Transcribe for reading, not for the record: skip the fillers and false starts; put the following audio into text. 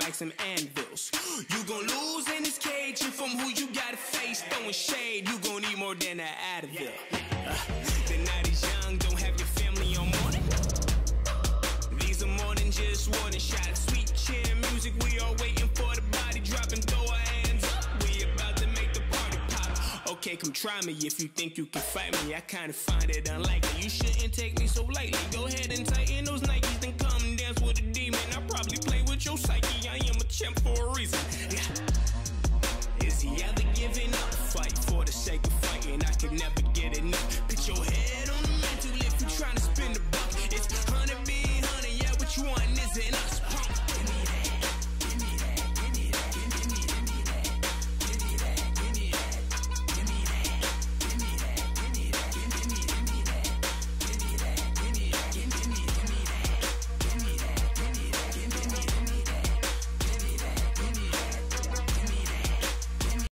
like some anvils. You gon' lose in this cage, and from who you gotta face, throwing shade, you gon' need more than an Advil. The night is young, don't have your family on morning. These are more than just warning shots. Sweet cheer music, we all waiting for the body dropping. Throw our hands up, we about to make the party pop. Okay, come try me if you think you can fight me. I kinda find it unlikely. You shouldn't take me so lightly. Go ahead and tighten those Nikes, then come dance with a demon. I probably play with your psyche. I am a champ for a reason.